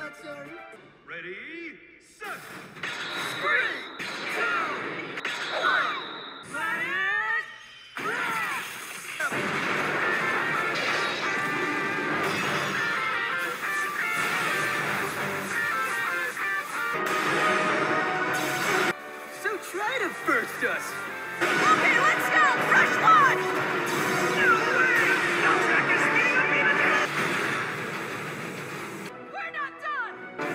not sorry. Ready, set! 3, 2, 1! Let it rip! So try to burst us! Okay, let's go! Rush launch! No way! No track is speeding up even now! We're not done!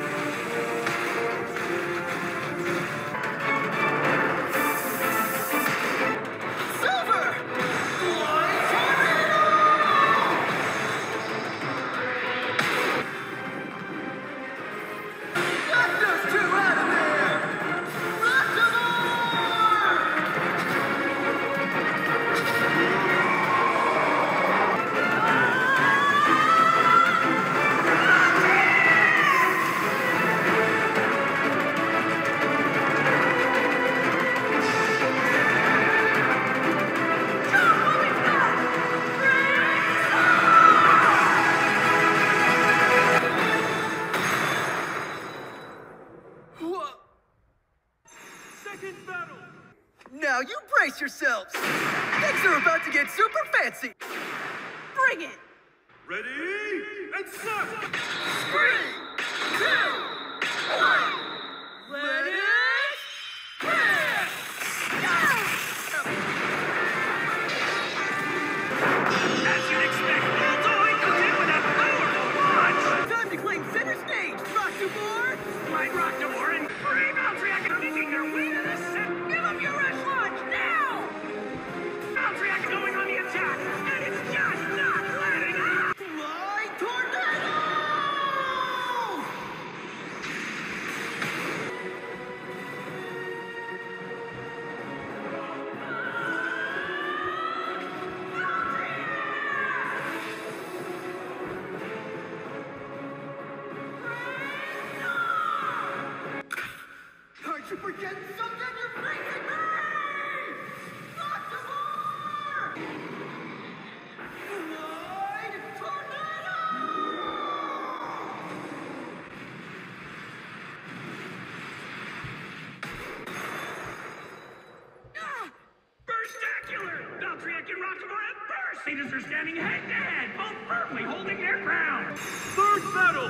Silver! Flying tornado! Get those two out of there! Rock them Second battle! Now you brace yourselves! Things are about to get super fancy! Bring it! Ready, and set! 3, 2, 1! Let it rip! As you'd expect, Valtoid comes in with a powerful launch! Time to claim center stage, Rock-to-More! Like Rock-to-More and free Valtryek are making their way to the center! Give him your rush launch, now! Valtryek going on the attack, and it's just not letting up! Fly tornado! Aren't you forgetting something? You're facing me! Rock-to-More! Fly tornado! Burstacular! Valtryek and Rock-to-More at first! Satyrs are standing head-to-head, both firmly holding their ground! Third battle!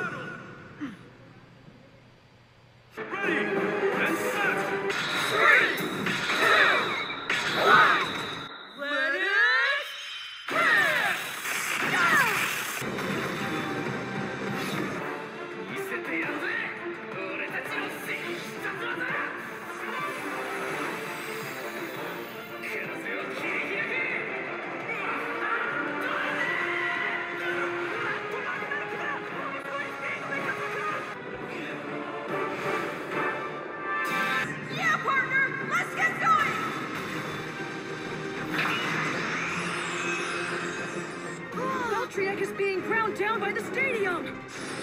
Ready, and set! 3, 2, 1! Let it rip! Yeah, partner! Let's get going! Valtryek is being ground down by the stadium!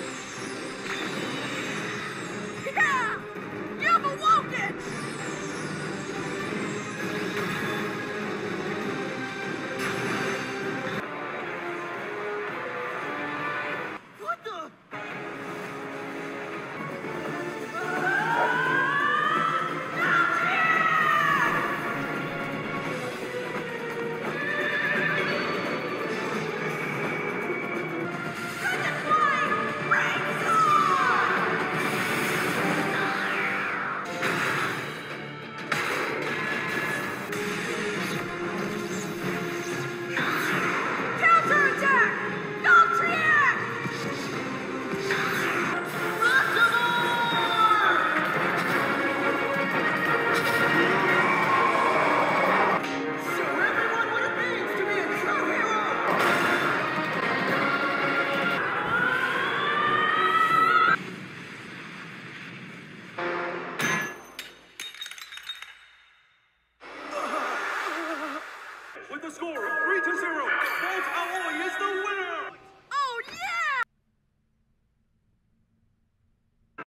Yeah! You've awoken! What the? Counterattack! Valtryek! Show everyone what it means to be a true hero! With the score of 3-0, Valt Alloy is the winner!